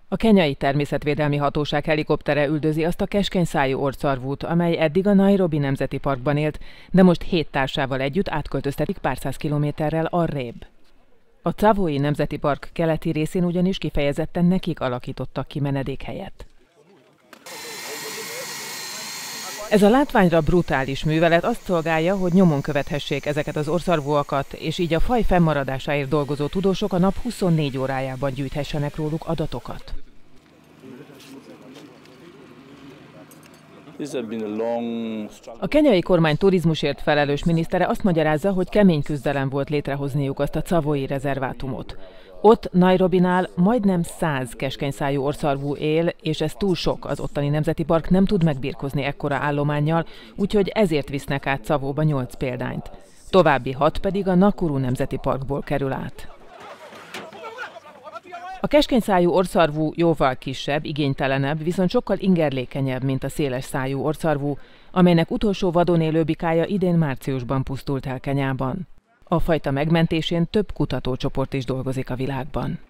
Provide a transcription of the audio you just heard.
A kenyai természetvédelmi hatóság helikoptere üldözi azt a keskenyszájú orrszarvút, amely eddig a Nairobi Nemzeti Parkban élt, de most 7 társával együtt átköltöztetik pár száz kilométerrel arrébb. A Tsavoi Nemzeti Park keleti részén ugyanis kifejezetten nekik alakítottak ki menedékhelyet. Ez a látványra brutális művelet azt szolgálja, hogy nyomon követhessék ezeket az orrszarvúakat, és így a faj fennmaradásáért dolgozó tudósok a nap 24 órájában gyűjthessenek róluk adatokat. A kenyai kormány turizmusért felelős minisztere azt magyarázza, hogy kemény küzdelem volt létrehozniuk azt a Tsavoi rezervátumot. Ott Nairobinál majdnem 100 keskenyszájú orrszarvú él, és ez túl sok, az ottani nemzeti park nem tud megbirkózni ekkora állománnyal, úgyhogy ezért visznek át Tsavóba 8 példányt. További 6 pedig a Nakuru Nemzeti Parkból kerül át. A keskenyszájú orrszarvú jóval kisebb, igénytelenebb, viszont sokkal ingerlékenyebb, mint a széles szájú orrszarvú, amelynek utolsó vadon élő bikája idén márciusban pusztult el Kenyában. A fajta megmentésén több kutatócsoport is dolgozik a világban.